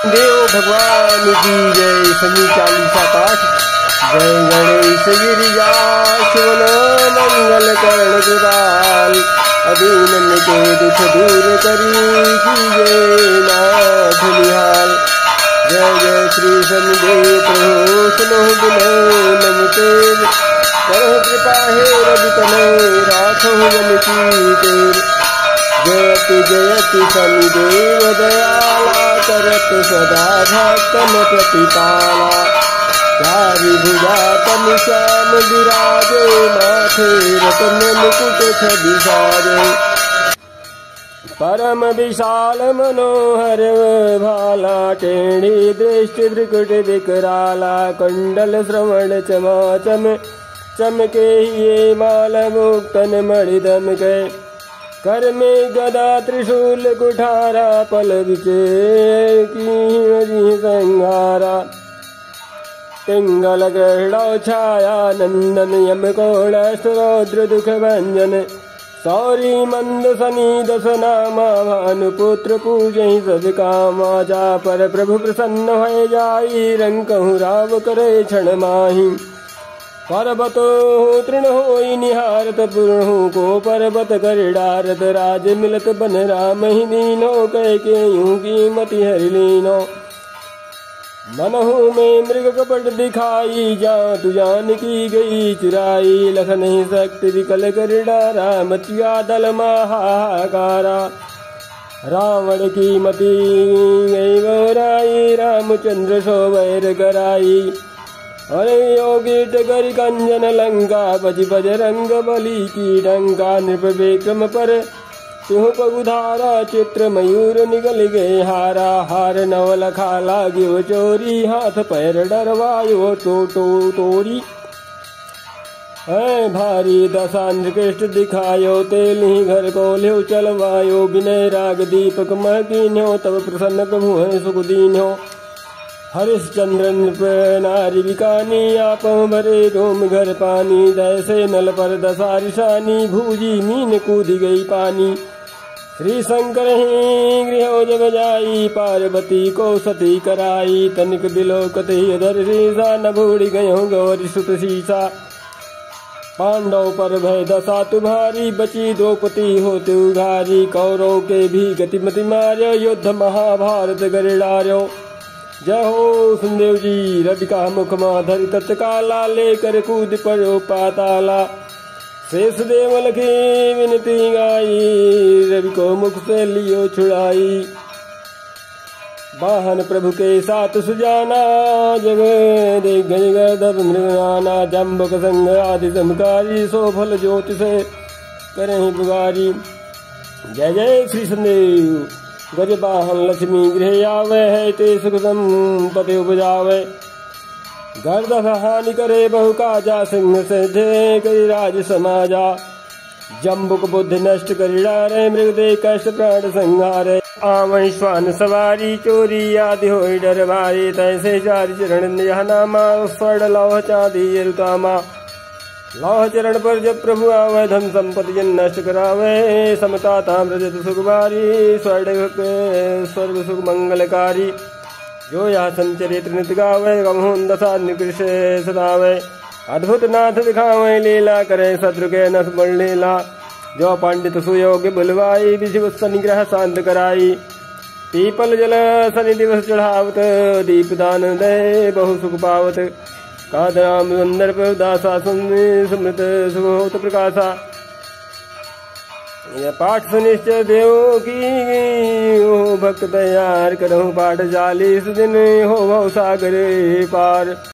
देव भगवान की जय। सभी 40 पाठ। जय गणेश गिरिजा शिवन मंगल कर्ण कृपाल, अदीनन के दुख दूर करी कीजे नाथ निहाल। जय जय श्री शनिदेव प्रभु सुनो विनय नम तेज, करो कृपा हे रवि तनय राखो जन की तेज। जयति जयति शनिदेव दयाला, करत सदा भक्तन प्रतिपाला। चारि भुजा तनु श्याम विराजे, माथे रतन मुकुट छवि साजे। परम विशाल मनोहर भाला, टेढ़ी दृष्टि भ्रुकुट विकराला। कुंडल श्रवण चमाचम, चमके ये माल मुक्तन मणि दमके। कर में गदा त्रिशूल कुठारा, पल विचे की संहारा। पिंगल गढ़ छाया नंदन, यम कोण रौद्र दुख भंजन। सौरी मंद सनी दस नामा, भानुपुत्र पूजहि सब कामा। जा पर प्रभु प्रसन्न भय जाई, रंकहु राव करे क्षण माही। पर्वतो तृण होई निहारत, पूर्णहु को पर्वत कर डारत। राज मिलत बन राम ही दीनो, कह के यूं की मति हरि लीनो। मनहु में मृग कपट दिखाई, जातु जान की गई चुराई। लखन ही शक्ति विकल कर डारा, मचिया दल महाकारा। रावण की मति गई गौराई, रामचंद्र सो वैर कराई। अरे योगी टगर कंजन लंका, बज बजरंग बली की डंका। नृप विक्रम पर तिहु पगुधारा, चित्र मयूर निगल गए हारा। हार नवल खाला गिव चोरी, हाथ पैर डरवायो तोरी। है भारी दशांध कृष्ण दिखायो, तेली घर को ल्यो चलवायो। विनय राग दीपक मकीन्यो, तब प्रसन्न प्रभु है सुख दीन्यो। हरिश्चंद्र नृप नारी विकानी, आप भरे डोम घर पानी। जैसे नल पर दशारिशानी, भूजी मीन कूद गई पानी। श्री शंकर ही गृह जब जाई, पार्वती को सती कराई। तनिक बिलोकत ही अधर शीसा, न भूड़ गयो गौरी सुत सीसा। पांडव पर भय दशा तुम्हारी, बची द्रौपदी होते उघारी। कौरव के भी गतिमति मार्यो, युद्ध महाभारत गरिडार्यो। जय हो सुनदेव जी। रवि का मुख माधरी तत्काला, लेकर कूद पड़ो पाताला। शेष देव लखी विनती गाई, रवि को मुख से लियो छुड़ाई। वाहन प्रभु के साथ सुजाना, जग देख गर्दभ मृगनाना। जम्बुक संग आदि समकारी, सो फल ज्योति से करें पुगारी। जय जय श्री संदेव। गज वाहन लक्ष्मी गृह आवे, है ते सुख संपत्ति उपजावे। गर्दभ हानि करे बहु काजा, सिंह से जय करी राज समाजा। जम्बुक बुद्धि नष्ट करी डारे, मृग दे कष्ट प्राण संहारे। आवै श्वान सवारी, चोरी आदि होई डर भारी। तैसे चारि चरण यह नामा, स्वर्ण लौह चांदी रुतामा। लौह चरण पर जब प्रभु आवे, धन संपत्ति जन नष्ट करावे। समता ताम्र रजत सुख भारी, स्वर्ग सुख मंगलकारी। जो यह संचरित नित गावे, गमहुन दशा निकृष सदावे। अद्भुत नाथ दिखावे लीला, करे शत्रु के नस बड़ लीला। जो पंडित सुयोग्य बुलवाई, विषि सनिग्रह शांत कराई। पीपल जल शनि दिवस चढ़ावत, दीपदान दे बहु सुख पावत। कादराम सुंदर दासा, सुमृत सुख होत प्रकाशा। यह पाठ सुनिश्चय देव की, हो भक्त तैयार करहु पाठ 40 दिन, हो भव सागर पार।